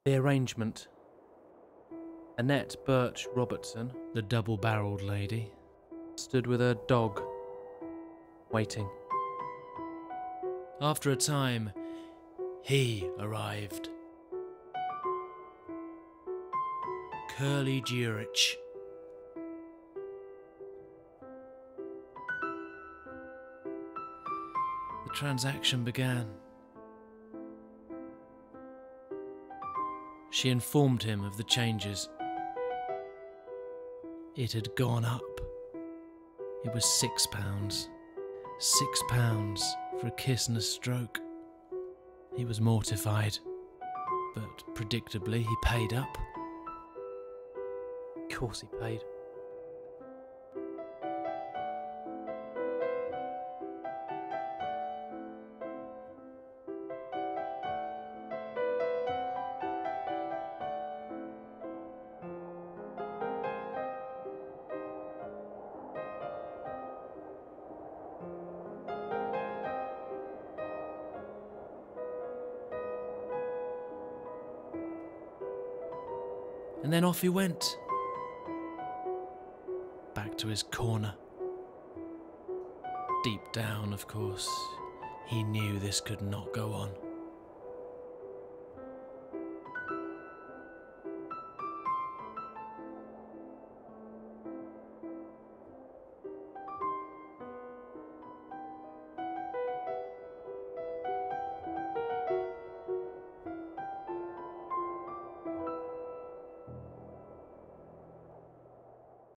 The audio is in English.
The arrangement. Annette Birch Robertson, the double-barreled lady, stood with her dog, waiting. After a time, he arrived. Curly Jurich. The transaction began. She informed him of the changes. It had gone up. It was £6. £6 for a kiss and a stroke. He was mortified, but predictably he paid up. Of course he paid. And then off he went. Back to his corner. Deep down, of course, he knew this could not go on.